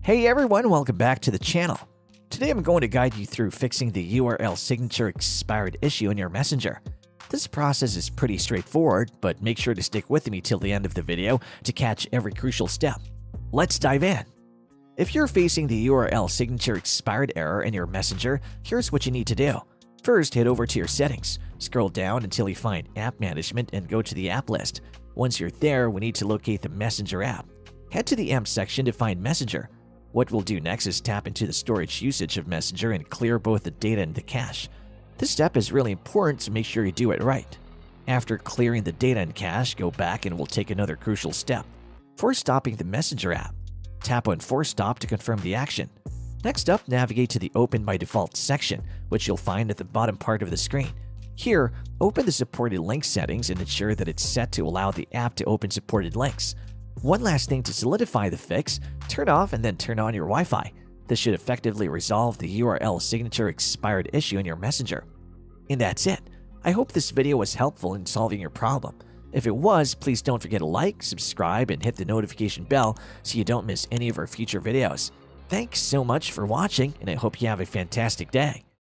Hey everyone, welcome back to the channel. Today I'm going to guide you through fixing the URL signature expired issue in your Messenger. This process is pretty straightforward, but make sure to stick with me till the end of the video to catch every crucial step. Let's dive in. If you're facing the URL signature expired error in your Messenger, here's what you need to do. First, head over to your settings, scroll down until you find App Management and go to the app list. Once you're there, we need to locate the Messenger app. Head to the App section to find Messenger. What we'll do next is tap into the storage usage of Messenger and clear both the data and the cache. This step is really important, so make sure you do it right. After clearing the data and cache, go back and we'll take another crucial step. Force stopping the Messenger app. Tap on Force Stop to confirm the action. Next up, navigate to the Open by Default section, which you'll find at the bottom part of the screen. Here, open the supported link settings and ensure that it's set to allow the app to open supported links. One last thing to solidify the fix, turn off and then turn on your Wi-Fi. This should effectively resolve the URL signature expired issue in your Messenger. And that's it. I hope this video was helpful in solving your problem. If it was, please don't forget to like, subscribe, and hit the notification bell so you don't miss any of our future videos. Thanks so much for watching, and I hope you have a fantastic day.